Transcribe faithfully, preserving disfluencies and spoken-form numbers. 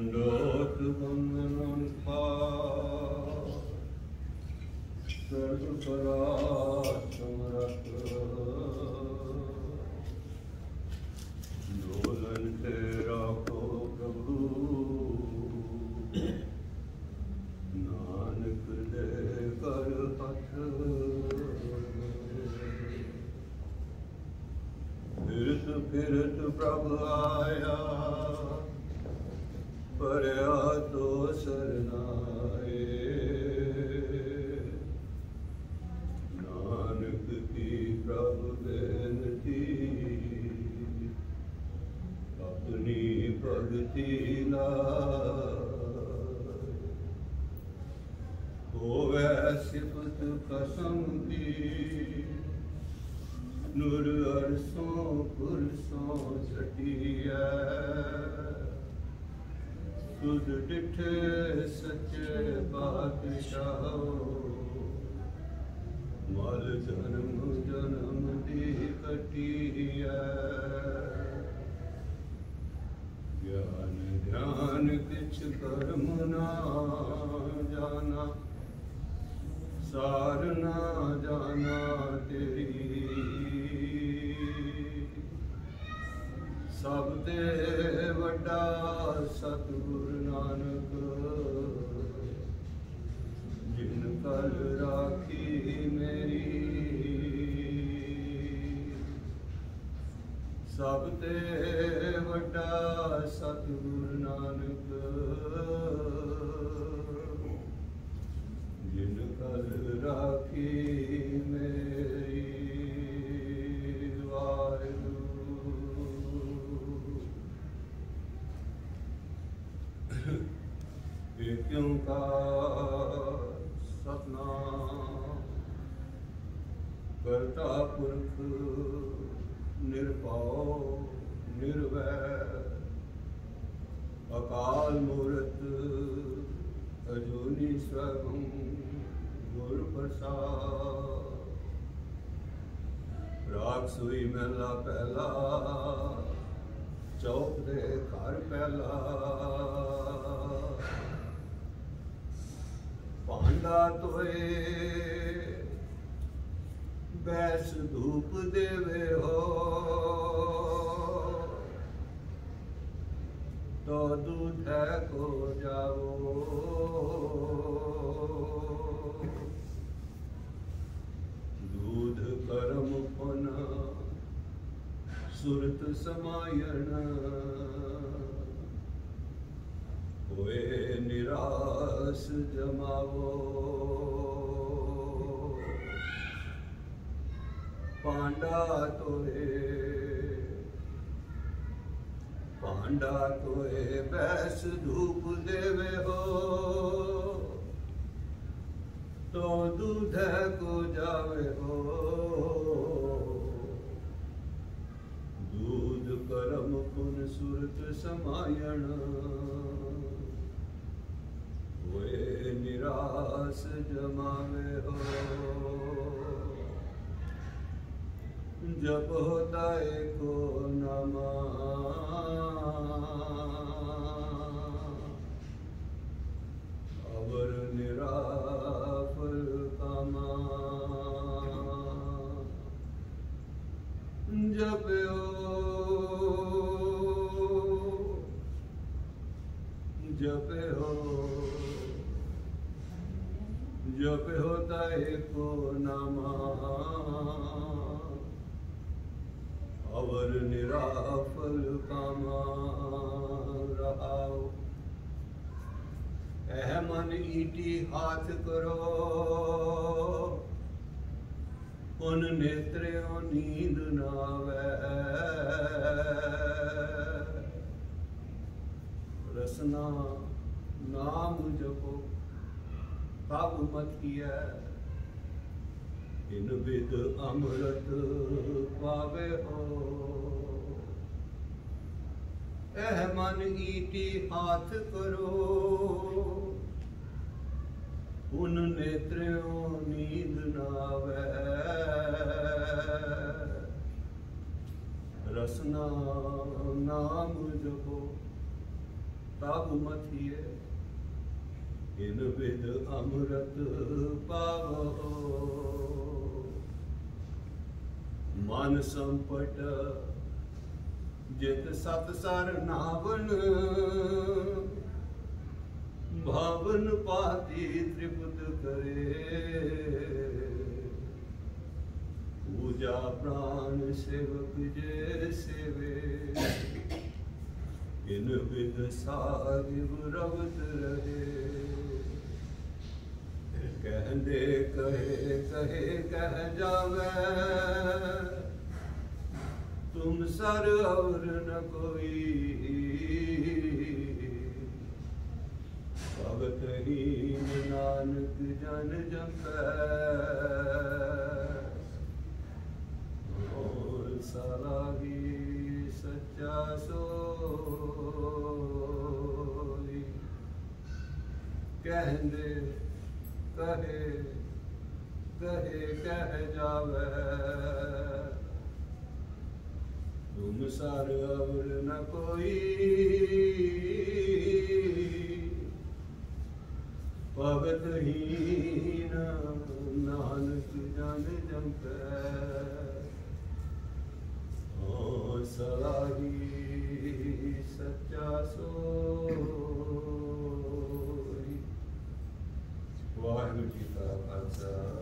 दंडोत बंदन था सर्व पराक्रमरत डोलन तेरा को प्रभु नानक दे कर हथ फिरत फिरत प्रभु आया परया तो सरनाए नानक की प्रभु बेनती अपनी भगति लाए होवे सिफत कसम की नूर अरसों पुरसों छटिया सुध डिठे सच्चे बादशाह मल जन्म जन्म दी कटिया ज्ञान ध्यान किछ कर्म ना जाना सार ना जाना तेरी सब ते वड्डा सतगुरु नानक जिन कल राखी मेरी सब ते वड्डा सतगुरु नानक जिन कल राखी मेरी क्यों का सतनाम करता पुरख निरभव निर्वैर अकाल मूर्त अजूनी स्वयं गुरु प्रसाद राग सुई मेला पहला चौक दे घर पहला पांडा तोए बैस धूप देवे हो तो दूध को जाओ दूध कर्म पुन सुरत समायण होए निराश जमावो पांडा तोए पांडा तोए बैस धूप देवे हो तो दूध को जावे हो दूध कर्म पुन सुरत समायण वे निराश जमावे हो जब होता एको नमा अवर निराफल कामा जब जब हो जब होता एको नामा अवर निराफल कामा रहाओ एह मन ईटी हाथ करो उन नेत्रों नींद नावे रसना नाम जपो तब मत किया इन विद अमृत पावे हो एह मन ईटी हाथ करो उन नेत्रों नींद नावे रसना नाम जपो तब मथिए इन विद अमृत पावो। मन संपट जित सत सर नावन, भावन पाती त्रिपुत करे। पूजा प्राण सेवक जे सेवे, इन विद साहिब रवत रहे। कहंदे कहे कहे कह जावे, तुम सर और न कोई। भगत हीन नानक जन जपै, और सलाही सच्चा सोई। कहंदे कहे कहे कह जावे, तुम सर और न कोई। भगत हीन नानक जन जपै, और सलाही सच्चा सोई। वाहिगुरू जी का खालसा।